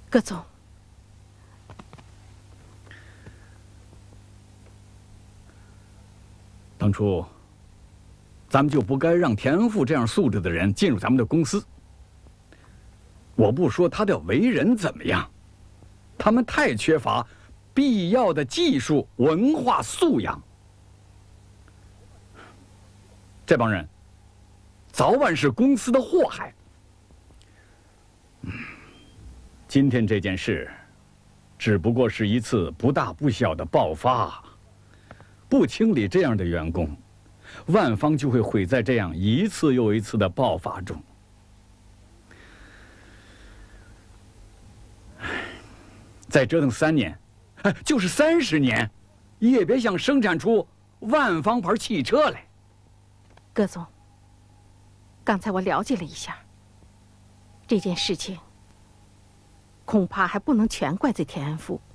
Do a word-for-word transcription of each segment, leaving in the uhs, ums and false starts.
葛总， 当初咱们就不该让田父这样素质的人进入咱们的公司。我不说他的为人怎么样，他们太缺乏必要的技术、文化素养。这帮人早晚是公司的祸害。今天这件事，只不过是一次不大不小的爆发。不清理这样的员工，万方就会毁在这样一次又一次的爆发中。再折腾三年，哎，就是三十年，也别想生产出万方牌汽车来。 葛总，刚才我了解了一下，这件事情恐怕还不能全怪罪田安富。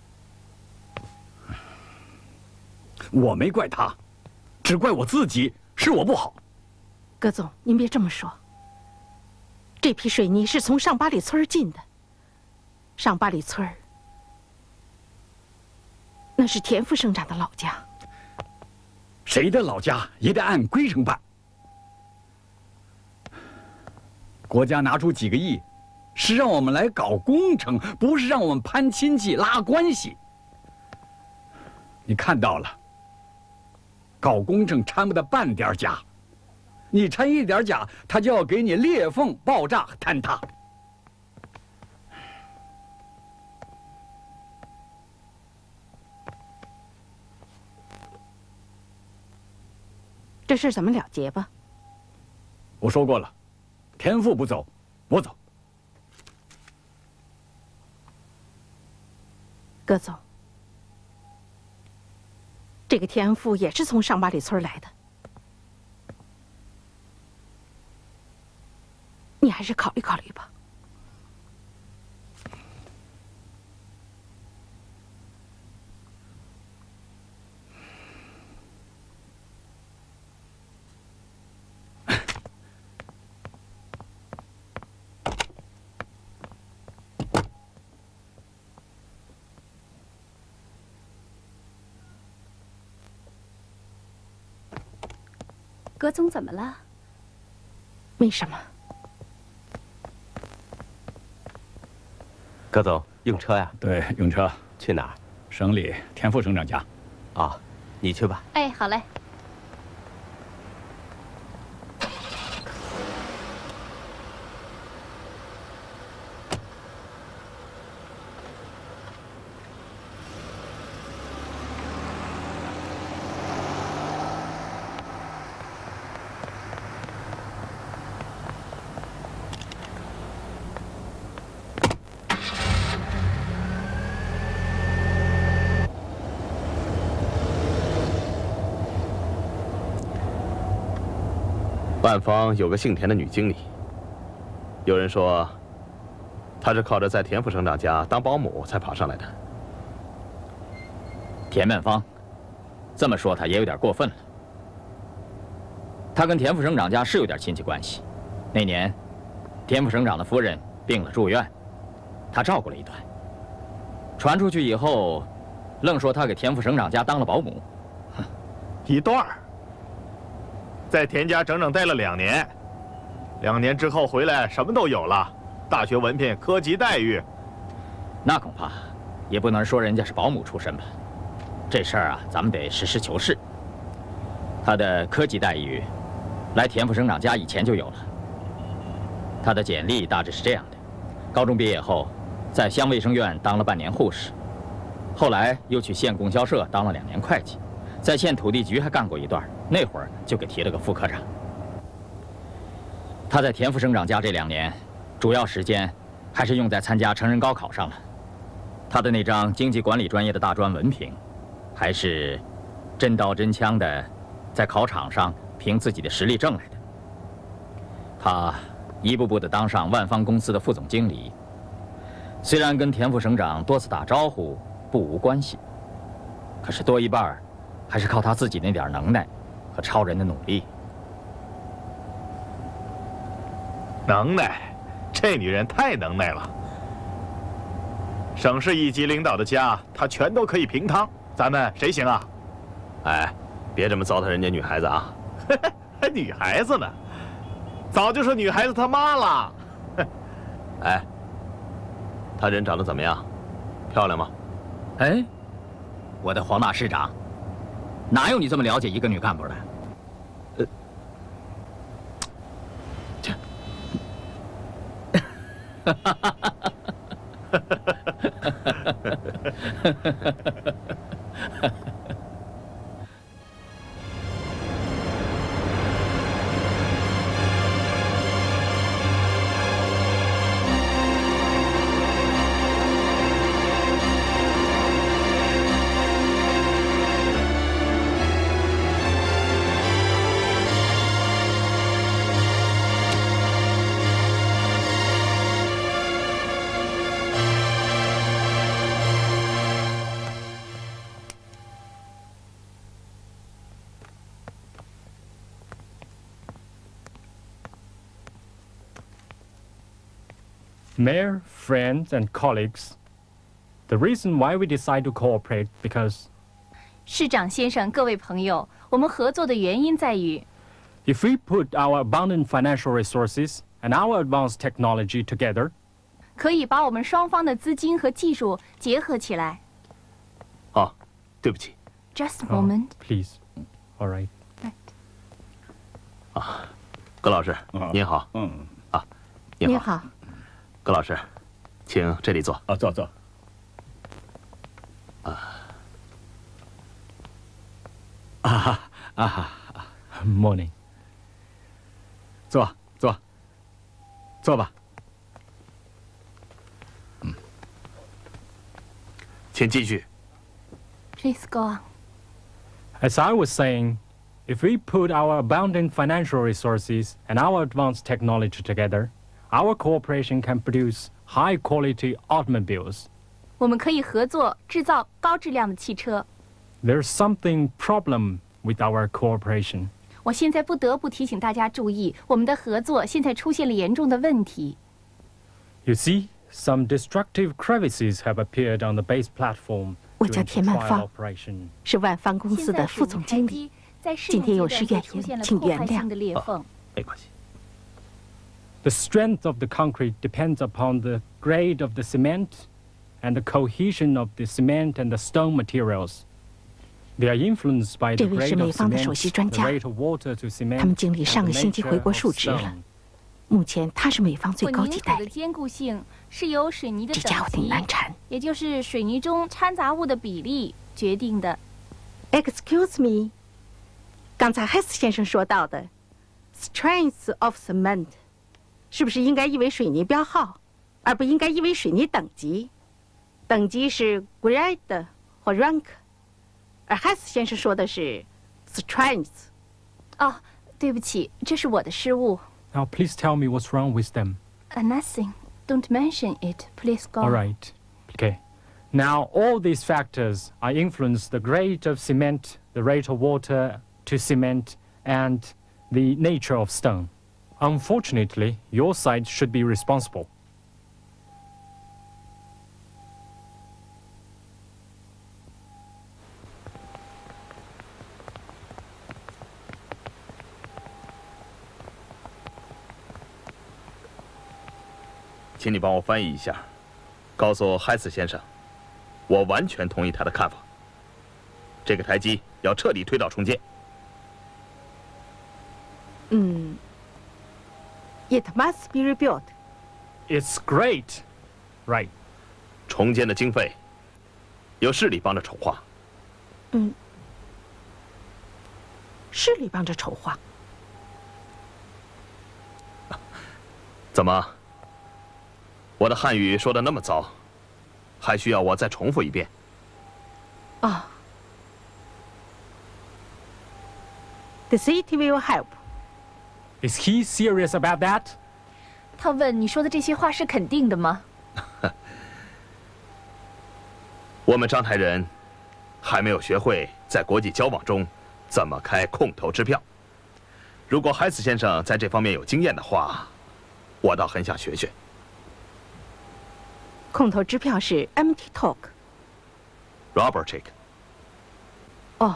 我没怪他，只怪我自己，是我不好。 葛总，您别这么说。这批水泥是从上八里村进的，上八里村那是田副省长的老家。 谁的老家也得按规程办。国家拿出几个亿，是让我们来搞工程，不是让我们攀亲戚拉关系。你看到了，搞工程掺不得半点假，你掺一点假，他就要给你裂缝、爆炸、坍塌。 这事怎么了结吧？ 我说过了，田父不走，我走。 葛总，这个田父也是从上八里村来的，你还是考虑考虑吧。 葛总怎么了？ 没什么。 葛总，用车呀？ 对，用车。 去哪儿？ 省里田副省长家。 啊，你去吧。 哎，好嘞。 万方有个姓田的女经理，有人说，她是靠着在田副省长家当保姆才爬上来的。 田万方，这么说他也有点过分了。他跟田副省长家是有点亲戚关系，那年，田副省长的夫人病了住院，他照顾了一段。传出去以后，愣说他给田副省长家当了保姆，哼， 一段儿。在田家整整待了两年，两年之后回来什么都有了，大学文凭、科级待遇。 那恐怕也不能说人家是保姆出身吧。这事儿啊，咱们得实事求是。他的科级待遇，来田副省长家以前就有了。他的简历大致是这样的：高中毕业后，在乡卫生院当了半年护士，后来又去县供销社当了两年会计，在县土地局还干过一段。那会儿就给提了个副科长。他在田副省长家这两年，主要时间还是用在参加成人高考上了。他的那张经济管理专业的大专文凭，还是真刀真枪的在考场上凭自己的实力挣来的。他一步步的当上万方公司的副总经理，虽然跟田副省长多次打招呼不无关系，可是多一半还是靠他自己那点能耐和超人的努力。 能耐，这女人太能耐了。 省市一级领导的家，他全都可以平摊，咱们谁行啊？ 哎，别这么糟蹋人家女孩子啊！ 还女孩子呢，早就是女孩子他妈了。 哎，她人长得怎么样？漂亮吗？ 哎，我的黄大师长，哪有你这么了解一个女干部的？呃，这，哈哈哈哈哈哈！ Mayor, friends, and colleagues, the reason why we decide to cooperate because 市长先生，各位朋友，我们合作的原因在于， if we put our abundant financial resources and our advanced technology together, 可以把我们双方的资金和技术结合起来。 哦，对不起。 Just a oh, moment. please. All right. 啊，葛老师，您好。 嗯。 啊，您好。 你好。 葛老师，请这里坐。 啊，坐坐。 啊啊啊 Morning. 坐坐。坐吧。 嗯。请继续。 Please go on. As I was saying, if we put our abundant financial resources and our advanced technology together, our cooperation can produce high-quality automobiles. 我们可以合作制造高质量的汽车。 There's something problem with our cooperation. 我现在不得不提醒大家注意，我们的合作现在出现了严重的问题。 You see, some destructive crevices have appeared on the base platform 我叫 during 田 the 曼 trial 芳， operation. 是万方公司的副总经理。今天有事原因，请原谅。 哦，没关系。 The strength of the concrete depends upon the grade of the cement and the cohesion of the cement and the stone materials. They are influenced by the 这位是 grade 美 of 方的首席 cement, 专 the 家， rate of water to 他 cement, 们经理 and 上 the 个星期 nature 回国 of 述职了。 stone. 目前他是美方最高级代理。 混凝土的坚固性是由水泥的这家伙等级， 挺难缠。 也就是水泥中掺杂物的比例决定的。 Excuse me， 刚才 Hess 先生说到的 strength of cement， 是不是应该译为水泥标号，而不应该译为水泥等级？等级是 grade 或 rank， 而 Hess 先生说的是 strength。 哦，对不起，这是我的失误。 Now, please tell me what's wrong with them. Uh, nothing. Don't mention it. Please go. All right. Okay. Now, all these factors are influence the grade of cement, the rate of water to cement, and the nature of stone. Unfortunately, your side should be responsible. 请你帮我翻译一下，告诉海斯先生，我完全同意他的看法。这个台基要彻底推倒重建。 嗯 ，It must be rebuilt。 It's great, right? 重建的经费由市里帮着筹划。 嗯，市里帮着筹划。 怎么？我的汉语说的那么糟，还需要我再重复一遍？ 啊、oh. ，The city will help. Is he serious about that? 他问你说的这些话是肯定的吗？ 我们章台人还没有学会在国际交往中怎么开空头支票。如果海斯先生在这方面有经验的话，我倒很想学学。 空头支票是 empty talk。 Robert check。 哦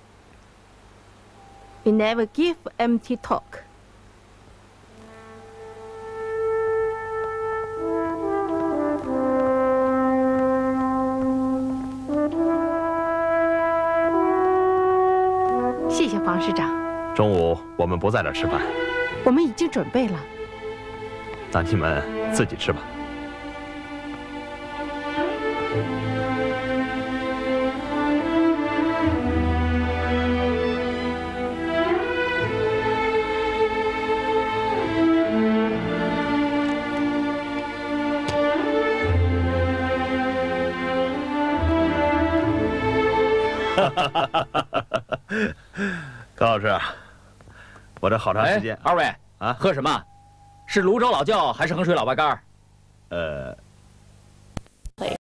，We never give empty talk。 谢谢黄市长。 中午我们不在这儿吃饭， 我们已经准备了。 那你们自己吃吧。高老师，我这好长时间， 二位啊， 喝什么？是泸州老窖还是衡水老白干？ 呃，